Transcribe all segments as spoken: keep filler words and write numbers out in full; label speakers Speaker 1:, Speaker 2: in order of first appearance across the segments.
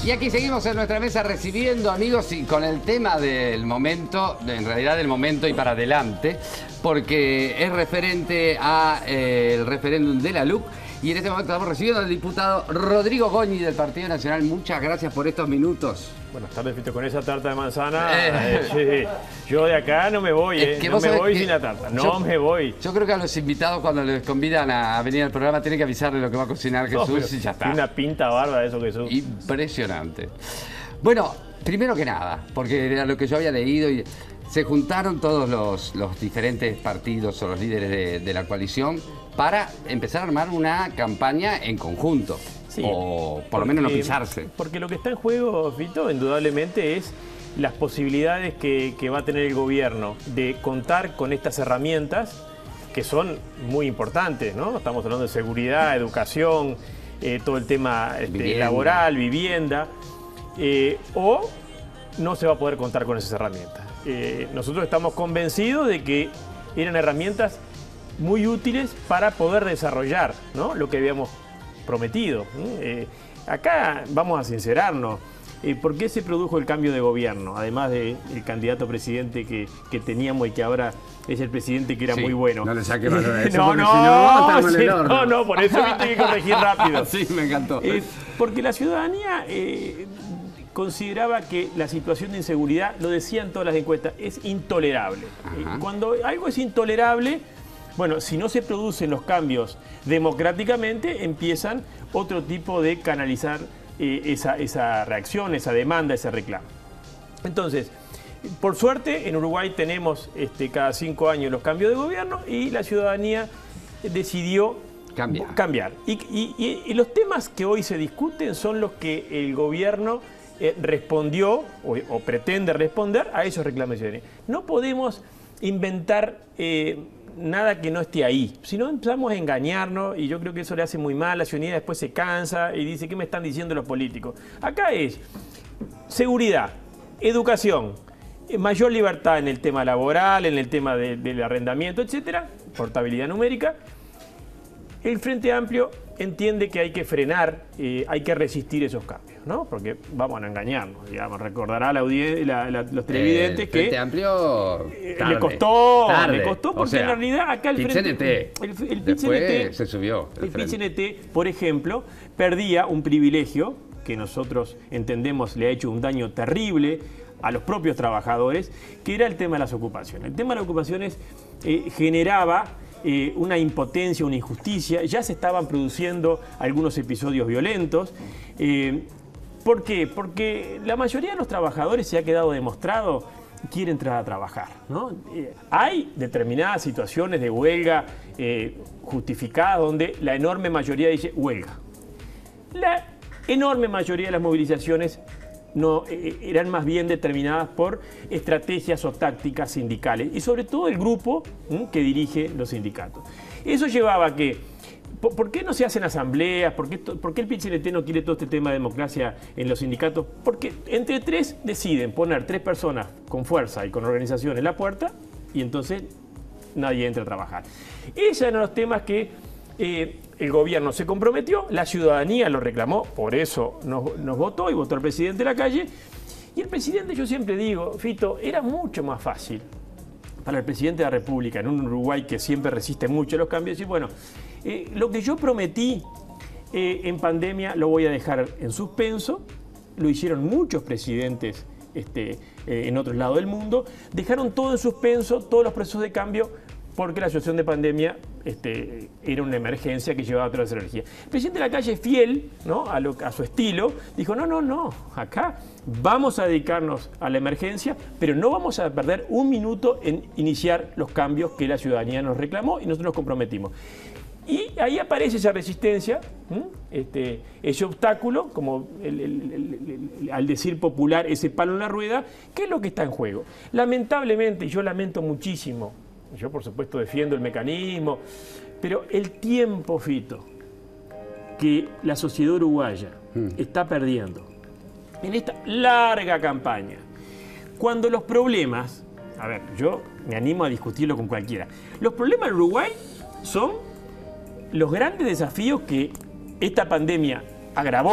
Speaker 1: Y aquí seguimos en nuestra mesa recibiendo amigos y con el tema del momento, en realidad del momento y para adelante, porque es referente al referéndum de la L U C. Y en este momento estamos recibiendo al diputado Rodrigo Goñi del Partido Nacional. Muchas gracias por estos minutos.
Speaker 2: Buenas tardes, Fito, con esa tarta de manzana. Eh, sí. Yo de acá no me voy, eh. no me voy sin la tarta. No yo, me voy.
Speaker 1: Yo creo que a los invitados, cuando les convidan a venir al programa, tienen que avisarles lo que va a cocinar Jesús no, y ya está.
Speaker 2: Tiene una pinta barba eso, Jesús.
Speaker 1: Impresionante. Bueno, primero que nada, porque era lo que yo había leído y se juntaron todos los, los diferentes partidos o los líderes de, de la coalición para empezar a armar una campaña en conjunto. Sí, o por porque, lo menos no pisarse.
Speaker 2: Porque lo que está en juego, Fito, indudablemente es las posibilidades que, que va a tener el gobierno de contar con estas herramientas que son muy importantes, ¿no? Estamos hablando de seguridad, educación, eh, todo el tema este, laboral, vivienda, eh, o no se va a poder contar con esas herramientas. Eh, nosotros estamos convencidos de que eran herramientas muy útiles para poder desarrollar, ¿no?, lo que habíamos prometido. Eh, acá vamos a sincerarnos. Eh, ¿Por qué se produjo el cambio de gobierno? Además del candidato presidente que, que teníamos y que ahora es el presidente que era sí, muy bueno.
Speaker 1: No le saque valor a eso.
Speaker 2: No, no,
Speaker 1: si no,
Speaker 2: sí, no, no, por eso viste que corregir rápido.
Speaker 1: Sí, me encantó.
Speaker 2: Eh, porque la ciudadanía eh, consideraba que la situación de inseguridad, lo decían todas las encuestas, es intolerable. Eh, cuando algo es intolerable, bueno, si no se producen los cambios democráticamente, empiezan otro tipo de canalizar eh, esa, esa reacción, esa demanda, ese reclamo. Entonces, por suerte, en Uruguay tenemos este, cada cinco años los cambios de gobierno y la ciudadanía decidió cambiar. cambiar. Y, y, y los temas que hoy se discuten son los que el gobierno eh, respondió o, o pretende responder a esos reclamos. No podemos inventar Eh, nada que no esté ahí. Si no empezamos a engañarnos, y yo creo que eso le hace muy mal, la ciudadanía después se cansa y dice, ¿qué me están diciendo los políticos? Acá es seguridad, educación, mayor libertad en el tema laboral, en el tema de, del arrendamiento, etcétera, portabilidad numérica. El Frente Amplio entiende que hay que frenar, eh, hay que resistir esos cambios, ¿no? Porque vamos a engañarnos, digamos, recordará la la, la, los televidentes eh, que...
Speaker 1: El Frente Amplio
Speaker 2: eh, le costó,
Speaker 1: tarde.
Speaker 2: le costó porque o sea, en realidad acá el Frente...
Speaker 1: El, el Después se subió.
Speaker 2: El, el P C N T, por ejemplo, perdía un privilegio que nosotros entendemos le ha hecho un daño terrible a los propios trabajadores, que era el tema de las ocupaciones. El tema de las ocupaciones eh, generaba Eh, una impotencia, una injusticia, ya se estaban produciendo algunos episodios violentos. Eh, ¿Por qué? Porque la mayoría de los trabajadores, se ha quedado demostrado, quiere entrar a trabajar, ¿no? Eh, hay determinadas situaciones de huelga eh, justificadas donde la enorme mayoría dice huelga. La enorme mayoría de las movilizaciones no, eh, eran más bien determinadas por estrategias o tácticas sindicales y sobre todo el grupo ¿m? que dirige los sindicatos. Eso llevaba a que, ¿por, ¿por qué no se hacen asambleas? ¿Por qué, ¿Por qué el P C N T no quiere todo este tema de democracia en los sindicatos? Porque entre tres deciden poner tres personas con fuerza y con organización en la puerta y entonces nadie entra a trabajar. Esos eran los temas que eh, el gobierno se comprometió, la ciudadanía lo reclamó, por eso nos, nos votó y votó al presidente de la calle. Y el presidente, yo siempre digo, Fito, era mucho más fácil para el presidente de la República, en un Uruguay que siempre resiste mucho los cambios, decir, bueno, eh, lo que yo prometí eh, en pandemia lo voy a dejar en suspenso, lo hicieron muchos presidentes este, eh, en otros lados del mundo, dejaron todo en suspenso, todos los procesos de cambio, porque la situación de pandemia este, era una emergencia que llevaba a toda esa energía. El presidente de la calle, fiel, ¿no?, a, lo, a su estilo, dijo, no, no, no, acá vamos a dedicarnos a la emergencia, pero no vamos a perder un minuto en iniciar los cambios que la ciudadanía nos reclamó y nosotros nos comprometimos. Y ahí aparece esa resistencia, este, ese obstáculo, como el, el, el, el, al decir popular, ese palo en la rueda, que es lo que está en juego. Lamentablemente, y yo lamento muchísimo, yo, por supuesto, defiendo el mecanismo, pero el tiempo, Fito, que la sociedad uruguaya mm. está perdiendo en esta larga campaña, cuando los problemas, a ver, yo me animo a discutirlo con cualquiera, los problemas en Uruguay son los grandes desafíos que esta pandemia agravó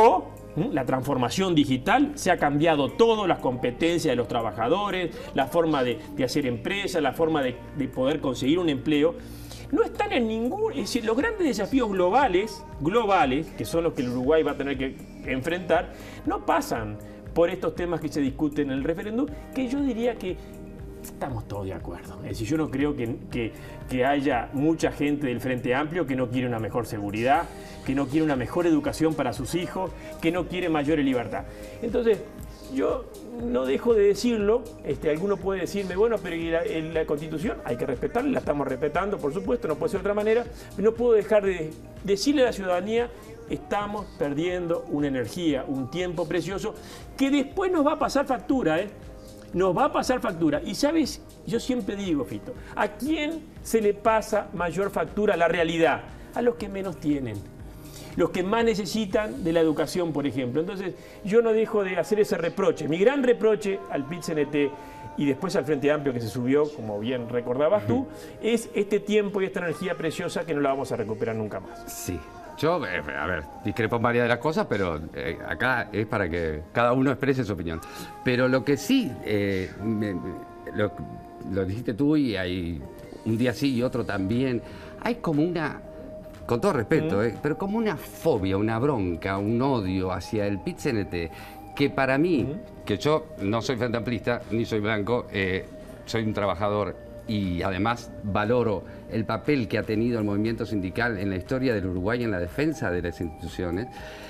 Speaker 2: La transformación digital, se ha cambiado todo, las competencias de los trabajadores, la forma de, de hacer empresa, la forma de, de poder conseguir un empleo. No están en ningún... Es decir, los grandes desafíos globales, globales, que son los que el Uruguay va a tener que enfrentar, no pasan por estos temas que se discuten en el referéndum, que yo diría que estamos todos de acuerdo. Es decir, yo no creo que, que, que haya mucha gente del Frente Amplio que no quiere una mejor seguridad, que no quiere una mejor educación para sus hijos, que no quiere mayor libertad. Entonces, yo no dejo de decirlo. Este, alguno puede decirme, bueno, pero ¿y la, en la Constitución? Hay que respetarla, la estamos respetando, por supuesto, no puede ser de otra manera. Pero no puedo dejar de decirle a la ciudadanía, estamos perdiendo una energía, un tiempo precioso, que después nos va a pasar factura, ¿eh? Nos va a pasar factura. Y sabes, yo siempre digo, Fito, ¿a quién se le pasa mayor factura la realidad? A los que menos tienen, los que más necesitan de la educación, por ejemplo. Entonces, yo no dejo de hacer ese reproche. Mi gran reproche al P I T C N T y después al Frente Amplio que se subió, como bien recordabas tú, es este tiempo y esta energía preciosa que no la vamos a recuperar nunca más.
Speaker 1: Sí. Yo, eh, a ver, discrepo en varias de las cosas, pero eh, acá es para que cada uno exprese su opinión. Pero lo que sí, eh, me, lo, lo dijiste tú y hay un día sí y otro también, hay como una, con todo respeto, mm. eh, pero como una fobia, una bronca, un odio hacia el P I T C N T, que para mí, mm. que yo no soy frente amplista, ni soy blanco, eh, soy un trabajador y además valoro el papel que ha tenido el movimiento sindical en la historia del Uruguay en la defensa de las instituciones,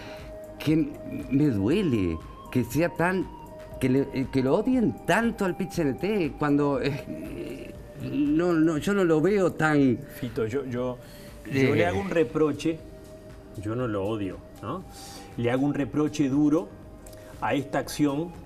Speaker 1: que me duele que sea tan, que, le, que lo odien tanto al P I T C N T cuando eh, no, no, yo no lo veo tan...
Speaker 2: Fito, yo, yo, yo eh, le hago un reproche, yo no lo odio, ¿no? Le hago un reproche duro a esta acción.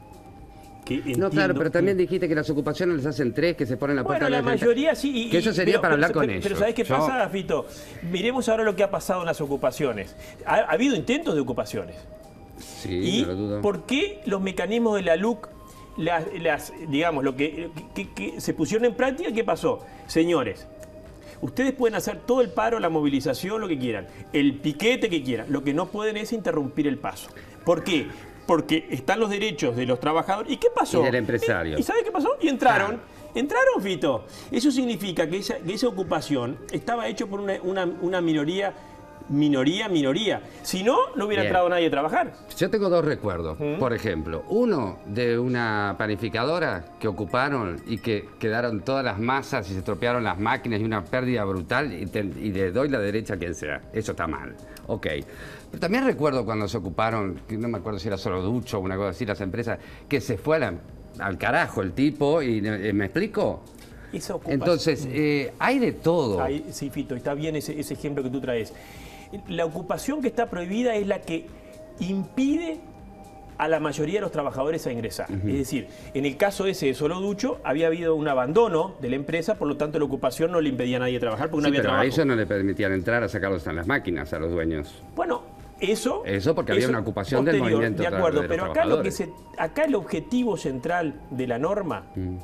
Speaker 1: No, claro, pero también dijiste que las ocupaciones les hacen tres, que se ponen la puerta
Speaker 2: bueno, la mayoría sí. Y,
Speaker 1: que eso sería
Speaker 2: pero,
Speaker 1: para hablar
Speaker 2: pero,
Speaker 1: con
Speaker 2: pero,
Speaker 1: ellos.
Speaker 2: Pero ¿sabés qué
Speaker 1: Yo...
Speaker 2: pasa, Fito? Miremos ahora lo que ha pasado en las ocupaciones. Ha, ha habido intentos de ocupaciones.
Speaker 1: Sí,
Speaker 2: y
Speaker 1: no lo dudo.
Speaker 2: ¿Por qué los mecanismos de la L U C, las, las, digamos, lo que, que, que se pusieron en práctica? ¿Qué pasó? Señores, ustedes pueden hacer todo el paro, la movilización, lo que quieran, el piquete que quieran. Lo que no pueden es interrumpir el paso. ¿Por qué? Porque están los derechos de los trabajadores. ¿Y qué pasó?
Speaker 1: Y del empresario.
Speaker 2: ¿Y, ¿y sabe qué pasó? Y entraron. Ah. Entraron, Fito. Eso significa que esa, que esa ocupación estaba hecho por una, una, una minoría, minoría, minoría. Si no, no hubiera Bien. entrado nadie a trabajar.
Speaker 1: Yo tengo dos recuerdos. ¿Mm? Por ejemplo, uno de una panificadora que ocuparon y que quedaron todas las masas y se estropearon las máquinas y una pérdida brutal y, te, y le doy la derecha a quien sea. Eso está mal. Ok. Pero también recuerdo cuando se ocuparon, que no me acuerdo si era solo Ducho o una cosa así, las empresas, que se fue a la, al carajo el tipo y eh, ¿me explico? Entonces, eh, hay de todo.
Speaker 2: Hay, sí, Fito, está bien ese, ese ejemplo que tú traes. La ocupación que está prohibida es la que impide a la mayoría de los trabajadores a ingresar. Uh-huh. Es decir, en el caso ese de Solo Ducho había habido un abandono de la empresa, por lo tanto la ocupación no le impedía a nadie trabajar porque
Speaker 1: sí,
Speaker 2: no había
Speaker 1: pero
Speaker 2: trabajo.
Speaker 1: a ellos no le permitían entrar a sacarlos en las máquinas a los dueños.
Speaker 2: Bueno, eso...
Speaker 1: Eso porque había
Speaker 2: eso
Speaker 1: una ocupación
Speaker 2: posterior,
Speaker 1: del movimiento
Speaker 2: de acuerdo,
Speaker 1: de
Speaker 2: pero acá, lo que se, acá el objetivo central de la norma mm.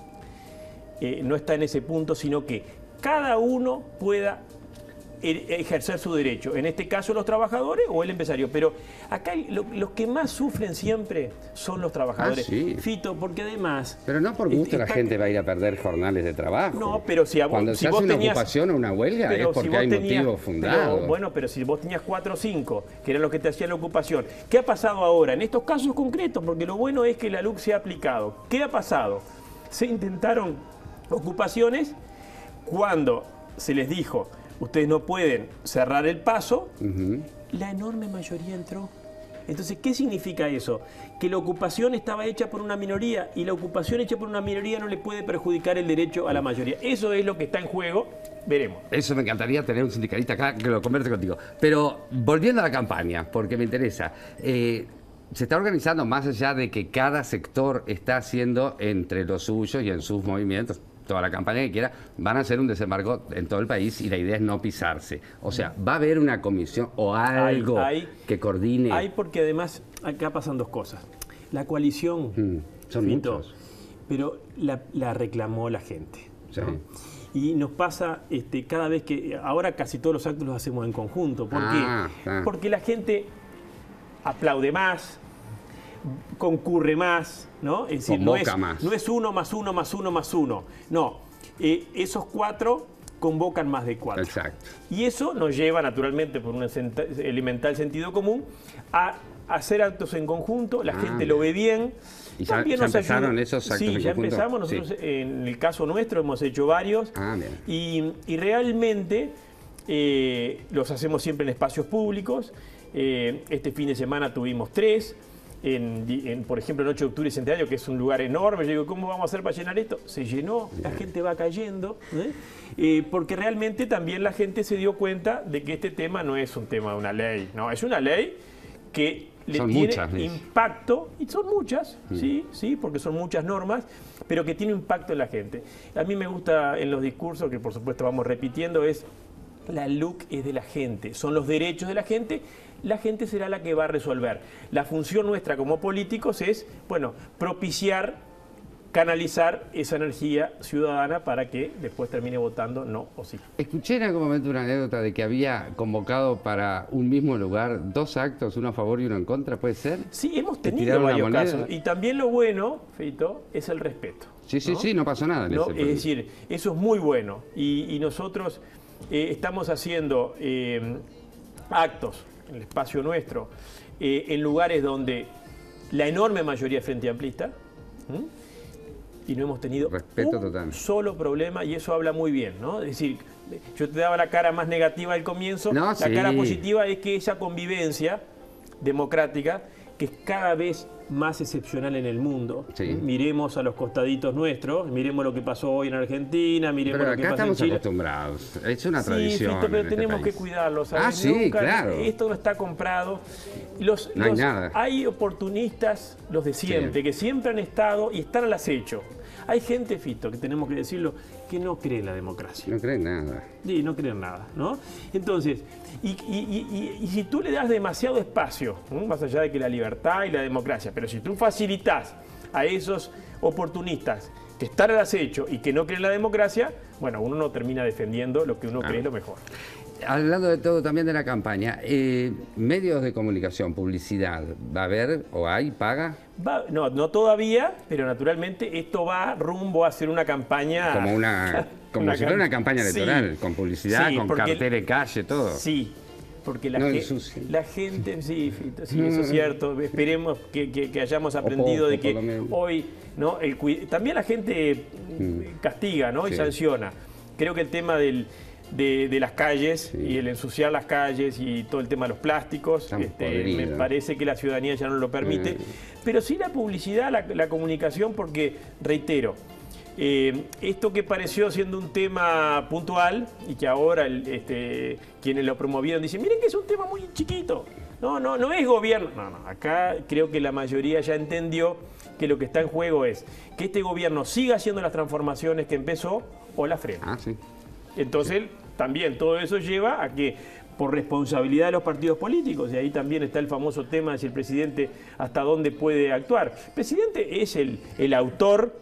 Speaker 2: eh, no está en ese punto, sino que cada uno pueda ejercer su derecho, en este caso los trabajadores o el empresario, pero acá lo, los que más sufren siempre son los trabajadores.
Speaker 1: Ah, sí.
Speaker 2: Fito, porque además...
Speaker 1: Pero no por gusto
Speaker 2: está,
Speaker 1: la gente va a ir a perder jornales de trabajo.
Speaker 2: No, pero si a vos,
Speaker 1: Cuando
Speaker 2: si
Speaker 1: se
Speaker 2: vos
Speaker 1: hace una
Speaker 2: tenías,
Speaker 1: ocupación o una huelga es porque si hay
Speaker 2: tenías,
Speaker 1: motivos fundados.
Speaker 2: Pero, bueno, pero si vos tenías cuatro o cinco, que eran los que te hacían la ocupación, ¿qué ha pasado ahora? En estos casos concretos, porque lo bueno es que la L U C se ha aplicado. ¿Qué ha pasado? Se intentaron ocupaciones cuando se les dijo... Ustedes no pueden cerrar el paso, uh-huh. La enorme mayoría entró. Entonces, ¿qué significa eso? Que la ocupación estaba hecha por una minoría y la ocupación hecha por una minoría no le puede perjudicar el derecho a la mayoría. Eso es lo que está en juego, veremos.
Speaker 1: Eso me encantaría tener un sindicalista acá que lo converse contigo. Pero volviendo a la campaña, porque me interesa, eh, se está organizando más allá de que cada sector está haciendo entre los suyos y en sus movimientos, toda la campaña que quiera, van a hacer un desembarco en todo el país y la idea es no pisarse. O sea, ¿va a haber una comisión o algo hay, hay, que coordine?
Speaker 2: Hay, porque además acá pasan dos cosas. La coalición,
Speaker 1: mm, son
Speaker 2: Fito,
Speaker 1: muchos.
Speaker 2: Pero la, la reclamó la gente.
Speaker 1: Sí.
Speaker 2: ¿No? Y nos pasa este, cada vez que... Ahora casi todos los actos los hacemos en conjunto. ¿Por
Speaker 1: ah,
Speaker 2: qué?
Speaker 1: Ah.
Speaker 2: Porque la gente aplaude más, concurre más, ¿no? Es decir, no es,
Speaker 1: más.
Speaker 2: no es uno más uno más uno más uno. No, eh, esos cuatro convocan más de cuatro.
Speaker 1: Exacto.
Speaker 2: Y eso nos lleva, naturalmente, por un elemental sentido común, a hacer actos en conjunto. La ah, gente lo ve bien.
Speaker 1: ¿Y ya, ya empezaron ayuda. esos actos
Speaker 2: sí,
Speaker 1: en
Speaker 2: ya
Speaker 1: conjunto?
Speaker 2: empezamos. Nosotros, sí. En el caso nuestro, hemos hecho varios.
Speaker 1: Ah, bien.
Speaker 2: Y, y realmente eh, los hacemos siempre en espacios públicos. Eh, este fin de semana tuvimos tres. En, en, por ejemplo, el ocho de octubre y Centenario, que es un lugar enorme. Yo digo, ¿cómo vamos a hacer para llenar esto? Se llenó, la gente va cayendo, ¿eh? Eh, porque realmente también la gente se dio cuenta de que este tema no es un tema de una ley, no, es una ley que le
Speaker 1: son
Speaker 2: tiene
Speaker 1: muchas,
Speaker 2: impacto, y son muchas,
Speaker 1: mm.
Speaker 2: sí, sí, porque son muchas normas, pero que tiene impacto en la gente. A mí me gusta en los discursos, que por supuesto vamos repitiendo, es la L U C es de la gente, son los derechos de la gente. La gente será la que va a resolver. La función nuestra como políticos es, bueno, propiciar, canalizar esa energía ciudadana para que después termine votando no o sí.
Speaker 1: Escuché en algún momento una anécdota de que había convocado para un mismo lugar dos actos, uno a favor y uno en contra, ¿puede ser?
Speaker 2: Sí, hemos tenido varios casos. Y también lo bueno, Feito, es el respeto.
Speaker 1: Sí, sí,
Speaker 2: ¿no?
Speaker 1: sí, no pasó nada en
Speaker 2: ¿No?
Speaker 1: ese
Speaker 2: Es
Speaker 1: periodo.
Speaker 2: decir, eso es muy bueno. Y, y nosotros eh, estamos haciendo eh, actos en el espacio nuestro, eh, en lugares donde la enorme mayoría es frente amplista, ¿m? y no hemos tenido
Speaker 1: Respeto
Speaker 2: un
Speaker 1: total.
Speaker 2: solo problema, y eso habla muy bien, ¿no? Es decir, yo te daba la cara más negativa al comienzo,
Speaker 1: no,
Speaker 2: la
Speaker 1: sí.
Speaker 2: cara positiva es que esa convivencia democrática, que es cada vez más excepcional en el mundo.
Speaker 1: Sí.
Speaker 2: Miremos a los costaditos nuestros, miremos lo que pasó hoy en Argentina, miremos
Speaker 1: pero
Speaker 2: lo que
Speaker 1: acá
Speaker 2: pasa en Chile.
Speaker 1: Estamos acostumbrados, es una
Speaker 2: sí,
Speaker 1: tradición.
Speaker 2: Fito, pero
Speaker 1: en
Speaker 2: tenemos
Speaker 1: este
Speaker 2: que cuidarlo, ¿sabes?
Speaker 1: Ah, sí,
Speaker 2: Nunca,
Speaker 1: claro.
Speaker 2: Esto no está comprado. Los,
Speaker 1: no hay
Speaker 2: los,
Speaker 1: nada.
Speaker 2: Hay oportunistas, los de siempre, sí. que siempre han estado y están al acecho. Hay gente, Fito, que tenemos que decirlo, que no cree en la democracia.
Speaker 1: No cree en nada.
Speaker 2: Sí, no cree en nada, ¿no? Entonces, y, y, y, y, y si tú le das demasiado espacio, ¿no? Más allá de que la libertad y la democracia, pero si tú facilitas a esos oportunistas que están al acecho y que no creen en la democracia, bueno, uno no termina defendiendo lo que uno ah. cree es lo mejor.
Speaker 1: Hablando de todo también de la campaña, eh, medios de comunicación, publicidad, ¿va a haber o hay, paga?
Speaker 2: Va, no, no todavía, pero naturalmente esto va rumbo a hacer una campaña...
Speaker 1: Como una, como una si fuera una campaña electoral, sí, con publicidad, sí, con cartel de calle, todo.
Speaker 2: Sí, porque la,
Speaker 1: no
Speaker 2: ge la gente, sí, sí, eso es cierto, esperemos que, que, que hayamos aprendido ojo, de que hoy, ¿no? El, también la gente mm. castiga, ¿no? Sí. Y sanciona. Creo que el tema del... De, de las calles, sí, y el ensuciar las calles y todo el tema de los plásticos, este, me parece que la ciudadanía ya no lo permite, eh. pero sí la publicidad, la, la comunicación, porque, reitero, eh, esto que pareció siendo un tema puntual y que ahora el, este, quienes lo promovieron dicen, miren que es un tema muy chiquito, no, no, no es gobierno, no, no, acá creo que la mayoría ya entendió que lo que está en juego es que este gobierno siga haciendo las transformaciones que empezó o la frena.
Speaker 1: Ah, sí.
Speaker 2: Entonces, sí, también todo eso lleva a que, por responsabilidad de los partidos políticos, y ahí también está el famoso tema de si el presidente hasta dónde puede actuar. El presidente es el, el autor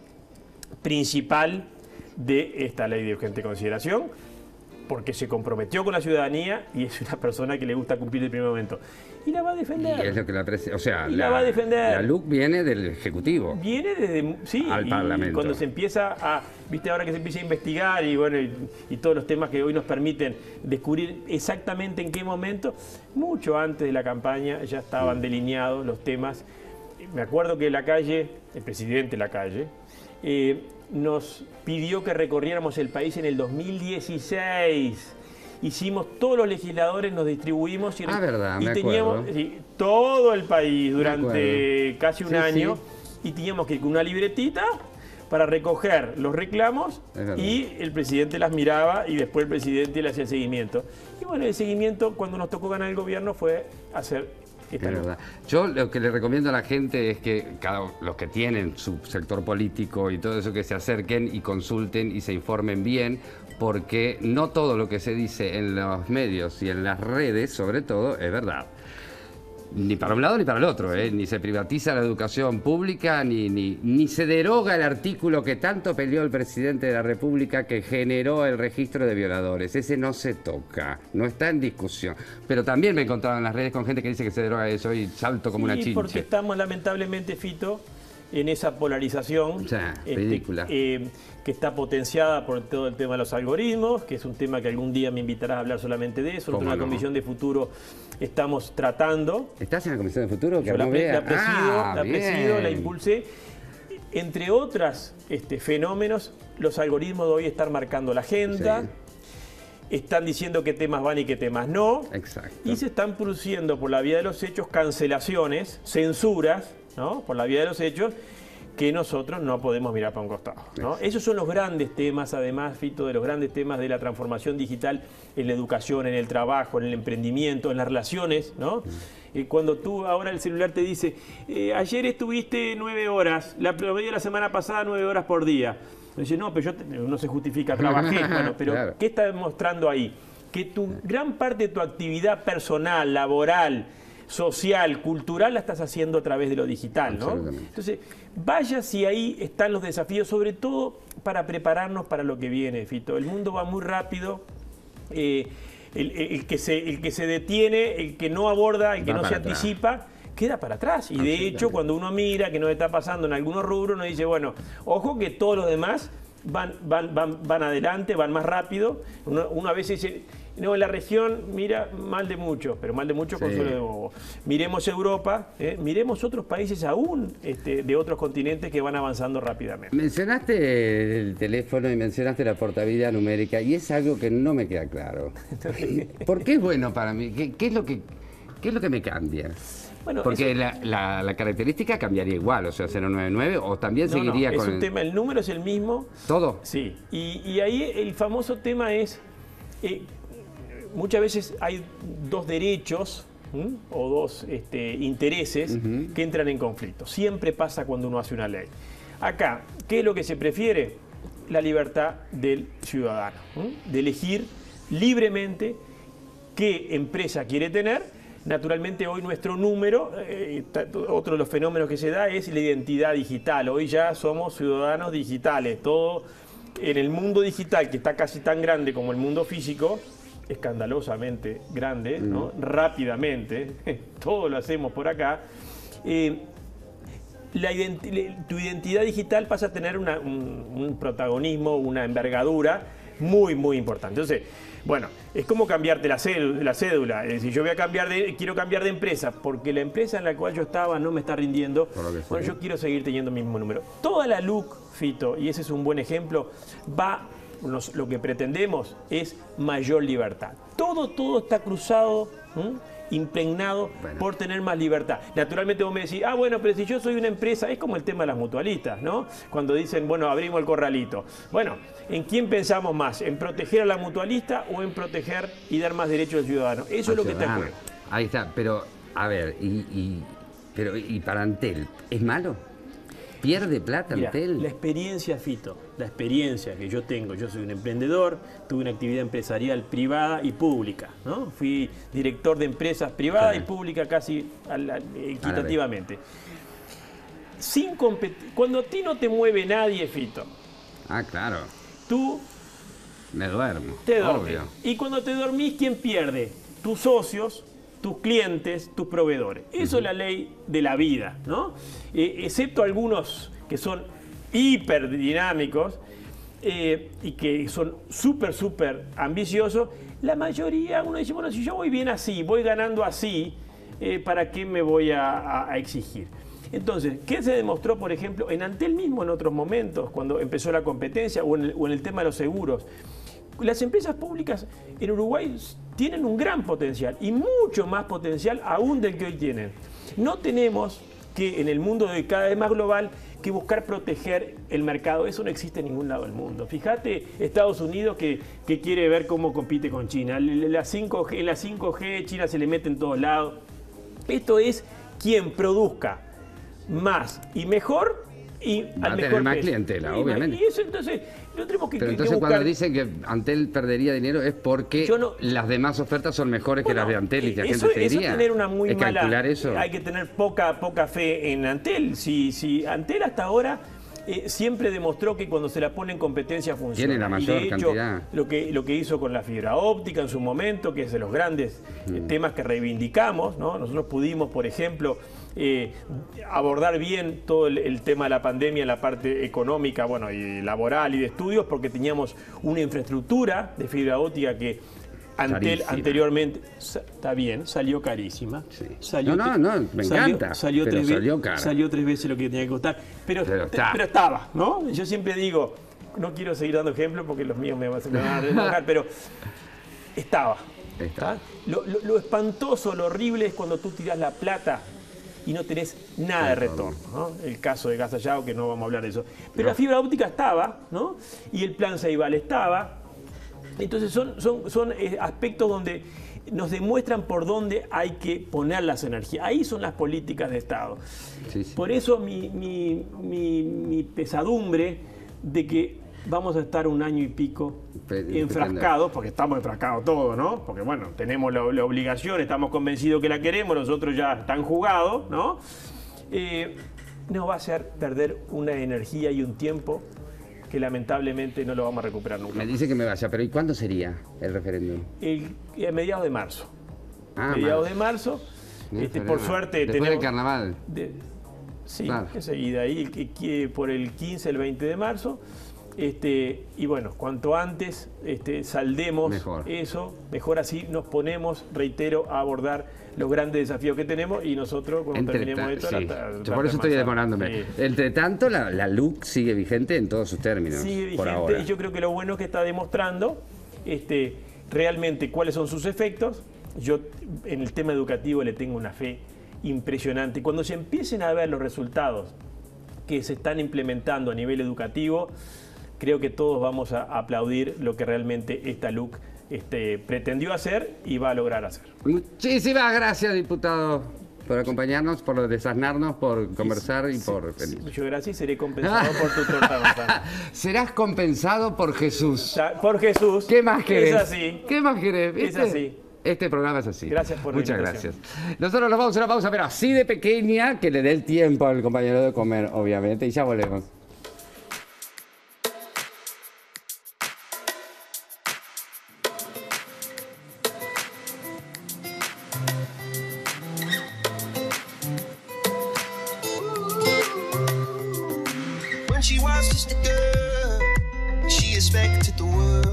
Speaker 2: principal de esta ley de urgente consideración, porque se comprometió con la ciudadanía y es una persona que le gusta cumplir el primer momento. Y la va a defender.
Speaker 1: Y es lo que la o sea,
Speaker 2: y
Speaker 1: la,
Speaker 2: la va a defender.
Speaker 1: La L U C viene del Ejecutivo.
Speaker 2: Viene desde, sí,
Speaker 1: al
Speaker 2: y,
Speaker 1: Parlamento.
Speaker 2: Y cuando se empieza a, viste, ahora que se empieza a investigar y bueno, y, y todos los temas que hoy nos permiten descubrir exactamente en qué momento, mucho antes de la campaña ya estaban mm. delineados los temas. Me acuerdo que la calle, el presidente de la calle, eh, nos pidió que recorriéramos el país en el dos mil dieciséis. Hicimos, todos los legisladores nos distribuimos y,
Speaker 1: ah, verdad,
Speaker 2: y
Speaker 1: me
Speaker 2: teníamos sí, todo el país durante casi un
Speaker 1: sí,
Speaker 2: año
Speaker 1: sí.
Speaker 2: y teníamos que ir con una libretita para recoger los reclamos y el presidente las miraba y después el presidente le hacía el seguimiento. Y bueno, el seguimiento cuando nos tocó ganar el gobierno fue hacer...
Speaker 1: Es verdad. Yo lo que le recomiendo a la gente es que cada, los que tienen su sector político y todo eso, que se acerquen y consulten y se informen bien, porque no todo lo que se dice en los medios y en las redes, sobre todo, es verdad. Ni para un lado ni para el otro, ¿eh? Ni se privatiza la educación pública, ni, ni, ni se deroga el artículo que tanto peleó el presidente de la República que generó el registro de violadores. Ese no se toca, no está en discusión. Pero también me he encontrado en las redes con gente que dice que se deroga eso y salto como
Speaker 2: sí,
Speaker 1: una chinche.
Speaker 2: Porque estamos lamentablemente, Fito, en esa polarización,
Speaker 1: o sea,
Speaker 2: este,
Speaker 1: ridícula.
Speaker 2: Eh, que está potenciada por todo el tema de los algoritmos, que es un tema que algún día me invitarás a hablar solamente de eso. En la no? Comisión de Futuro estamos tratando.
Speaker 1: ¿Estás en la Comisión de Futuro? Que
Speaker 2: Yo la, la presido,
Speaker 1: ah,
Speaker 2: la presido, la impulsé. Entre otros este, fenómenos, los algoritmos de hoy están marcando la agenda. Sí. Están diciendo qué temas van y qué temas no.
Speaker 1: Exacto.
Speaker 2: Y se están produciendo por la vía de los hechos cancelaciones, censuras, ¿no? Por la vía de los hechos, que nosotros no podemos mirar para un costado, ¿no? Esos son los grandes temas, además, Fito, de los grandes temas de la transformación digital en la educación, en el trabajo, en el emprendimiento, en las relaciones, ¿no? Eh, cuando tú ahora el celular te dice, eh, ayer estuviste nueve horas, la promedio de la semana pasada nueve horas por día. Dice, no, pero yo te, no se justifica, trabajé. Bueno, pero claro. ¿Qué está demostrando ahí? Que tu gran parte de tu actividad personal, laboral, social, cultural, la estás haciendo a través de lo digital, ¿no? Entonces, vaya si ahí están los desafíos, sobre todo para prepararnos para lo que viene, Fito. El mundo va muy rápido, eh, el, el, que se, el que se detiene, el que no aborda, el que no se anticipa, queda para atrás. Y de hecho, cuando uno mira que nos está pasando en algunos rubros, uno dice, bueno, ojo que todos los demás van, van, van, van adelante, van más rápido. Uno, uno a veces dice, no, en la región, mira, mal de muchos, pero mal de muchos sí. Consuelo de bobo. Miremos Europa, eh, miremos otros países aún este, de otros continentes que van avanzando rápidamente.
Speaker 1: Mencionaste el teléfono y mencionaste la portabilidad numérica, y es algo que no me queda claro. ¿Por qué es bueno para mí? ¿Qué, qué, es, lo que, qué es lo que me cambia? Bueno, porque eso, la, la, la característica cambiaría igual, o sea, cero nueve nueve, o también no, seguiría
Speaker 2: no,
Speaker 1: con...
Speaker 2: es un el... tema, el número es el mismo.
Speaker 1: ¿Todo?
Speaker 2: Sí, y, y ahí el famoso tema es... Eh, muchas veces hay dos derechos ¿m? o dos este, intereses uh-huh. que entran en conflicto. Siempre pasa cuando uno hace una ley. Acá, ¿qué es lo que se prefiere? La libertad del ciudadano, ¿m? de elegir libremente qué empresa quiere tener. Naturalmente hoy nuestro número, eh, otro de los fenómenos que se da es la identidad digital. Hoy ya somos ciudadanos digitales. Todo en el mundo digital, que está casi tan grande como el mundo físico, escandalosamente grande, ¿no? Mm. Rápidamente, todo lo hacemos por acá, eh, la identi tu identidad digital pasa a tener una, un, un protagonismo, una envergadura muy, muy importante. Entonces, bueno, es como cambiarte la cédula, la cédula. Es decir, yo voy a cambiar de, quiero cambiar de empresa, porque la empresa en la cual yo estaba no me está rindiendo. Bueno, yo quiero seguir teniendo el mismo número. Toda la L U C, Fito, y ese es un buen ejemplo, va... Nos, lo que pretendemos es mayor libertad. Todo, todo está cruzado, ¿m? impregnado bueno. por tener más libertad. Naturalmente vos me decís, ah, bueno, pero si yo soy una empresa, es como el tema de las mutualistas, ¿no? Cuando dicen, bueno, abrimos el corralito. Bueno, ¿en quién pensamos más? ¿En proteger a la mutualista o en proteger y dar más derechos al ciudadano? Eso al es lo ciudadano. Que está en juego.
Speaker 1: Ahí está, pero, a ver, y, y, pero, y para Antel, ¿es malo? ¿Pierde plata
Speaker 2: Mira,
Speaker 1: Antel?
Speaker 2: La experiencia, Fito, la experiencia que yo tengo, yo soy un emprendedor, tuve una actividad empresarial privada y pública, ¿no? Fui director de empresas privadas claro. y públicas casi al, al, equitativamente. Sin Cuando a ti no te mueve nadie, Fito.
Speaker 1: Ah, claro.
Speaker 2: Tú...
Speaker 1: Me duermo,
Speaker 2: te duermes.
Speaker 1: Obvio.
Speaker 2: Y cuando te dormís, ¿quién pierde? Tus socios, tus clientes, tus proveedores. Eso uh-huh. es la ley de la vida, ¿no? Eh, excepto algunos que son hiperdinámicos eh, y que son súper, súper ambiciosos, la mayoría, uno dice, bueno, si yo voy bien así, voy ganando así, eh, ¿para qué me voy a, a, a exigir? Entonces, ¿qué se demostró, por ejemplo, en Antel mismo en otros momentos, cuando empezó la competencia o en el, o en el tema de los seguros? Las empresas públicas en Uruguay tienen un gran potencial y mucho más potencial aún del que hoy tienen. No tenemos que en el mundo de cada vez más global que buscar proteger el mercado. Eso no existe en ningún lado del mundo. Fíjate Estados Unidos que, que quiere ver cómo compite con China. La cinco G, en la cinco G China se le mete en todos lados. Esto es quien produzca más y mejor Y
Speaker 1: Va
Speaker 2: al
Speaker 1: a
Speaker 2: mejor
Speaker 1: tener más
Speaker 2: precio.
Speaker 1: clientela,
Speaker 2: Y,
Speaker 1: obviamente.
Speaker 2: Y eso entonces, no tenemos que,
Speaker 1: Pero
Speaker 2: que
Speaker 1: entonces
Speaker 2: buscar...
Speaker 1: cuando dicen que Antel perdería dinero es porque
Speaker 2: Yo no-
Speaker 1: las demás ofertas son mejores
Speaker 2: Bueno,
Speaker 1: que las de Antel y que la
Speaker 2: eso,
Speaker 1: gente
Speaker 2: eso
Speaker 1: seguiría.
Speaker 2: tener una muy
Speaker 1: ¿Es
Speaker 2: mala,
Speaker 1: calcular eso?
Speaker 2: Hay que tener poca, poca fe en Antel. Si, si Antel hasta ahora eh, siempre demostró que cuando se la pone en competencia funciona.
Speaker 1: Tiene la mayor
Speaker 2: y de hecho,
Speaker 1: cantidad.
Speaker 2: Lo que, lo que hizo con la fibra óptica en su momento, que es de los grandes eh, temas que reivindicamos, ¿no? Nosotros pudimos, por ejemplo, eh, abordar bien todo el, el tema de la pandemia en la parte económica, bueno, y laboral y de estudios, porque teníamos una infraestructura de fibra óptica que Antel
Speaker 1: Carísima.
Speaker 2: anteriormente, sa- está bien, salió carísima.
Speaker 1: Sí.
Speaker 2: Salió
Speaker 1: No, no,
Speaker 2: tre-
Speaker 1: no, me encanta,
Speaker 2: Salió,
Speaker 1: pero
Speaker 2: tres ve-
Speaker 1: salió cara.
Speaker 2: salió tres veces lo que tenía que costar. Pero,
Speaker 1: Pero
Speaker 2: te-
Speaker 1: está.
Speaker 2: pero estaba, ¿no? Yo siempre digo, no quiero seguir dando ejemplos porque los míos me, van- me van a enojar, pero estaba.
Speaker 1: Está.
Speaker 2: ¿tá? Lo, lo- lo espantoso, lo horrible es cuando tú tiras la plata y no tenés nada de retorno, ¿no? El caso de Gasallao, que no vamos a hablar de eso. Pero
Speaker 1: No.
Speaker 2: la fibra óptica estaba, ¿no? Y el plan Ceibal estaba. Entonces son, son, son eh, aspectos donde nos demuestran por dónde hay que poner las energías. Ahí son las políticas de Estado.
Speaker 1: Sí, sí.
Speaker 2: Por eso mi, mi- mi- mi pesadumbre de que vamos a estar un año y pico
Speaker 1: Pe-
Speaker 2: enfrascados, porque estamos enfrascados todos, ¿no? Porque bueno, tenemos la, la obligación, estamos convencidos que la queremos, los otros ya están jugados, ¿no? Eh, nos va a hacer perder una energía y un tiempo que lamentablemente no lo vamos a recuperar nunca.
Speaker 1: Me dice que me vaya, pero ¿y cuándo sería el referéndum?
Speaker 2: El, a mediados de marzo.
Speaker 1: Ah,
Speaker 2: mediados
Speaker 1: marzo.
Speaker 2: de marzo.
Speaker 1: Bien,
Speaker 2: Este,
Speaker 1: febrero.
Speaker 2: por suerte
Speaker 1: Después
Speaker 2: tenemos...
Speaker 1: del carnaval.
Speaker 2: de- sí,
Speaker 1: Claro.
Speaker 2: enseguida. Ahí que- que por el quince, el veinte de marzo. Este, y bueno, cuanto antes este, saldemos
Speaker 1: Mejor.
Speaker 2: eso, mejor así nos ponemos, reitero, a abordar los grandes desafíos que tenemos y nosotros cuando
Speaker 1: Entre
Speaker 2: terminemos
Speaker 1: ta-
Speaker 2: esto...
Speaker 1: sí.
Speaker 2: la- la-
Speaker 1: Yo por eso
Speaker 2: la-
Speaker 1: estoy
Speaker 2: la-
Speaker 1: demorándome.
Speaker 2: sí.
Speaker 1: Entre tanto, la, la L U C sigue vigente en todos sus términos.
Speaker 2: Sigue
Speaker 1: por
Speaker 2: vigente
Speaker 1: ahora.
Speaker 2: y yo creo que lo bueno es que está demostrando este, realmente cuáles son sus efectos. Yo en el tema educativo le tengo una fe impresionante. Cuando se empiecen a ver los resultados que se están implementando a nivel educativo, creo que todos vamos a aplaudir lo que realmente esta L U C este, pretendió hacer y va a lograr hacer.
Speaker 1: Muchísimas gracias, diputado, por acompañarnos, por desasnarnos, por conversar y por...
Speaker 2: Sí, muchas gracias y seré compensado por tu torta de manzana.
Speaker 1: Serás compensado por Jesús.
Speaker 2: Ya, por Jesús.
Speaker 1: ¿Qué más querés?
Speaker 2: Es así.
Speaker 1: ¿Qué más querés?
Speaker 2: Es
Speaker 1: ¿Viste?
Speaker 2: así.
Speaker 1: Este programa es así.
Speaker 2: Gracias por la
Speaker 1: Muchas
Speaker 2: invitación.
Speaker 1: gracias. Nosotros nos vamos a una pausa, pero así de pequeña, que le dé el tiempo al compañero de comer, obviamente, y ya volvemos.
Speaker 3: When she was just a girl, she expected the world.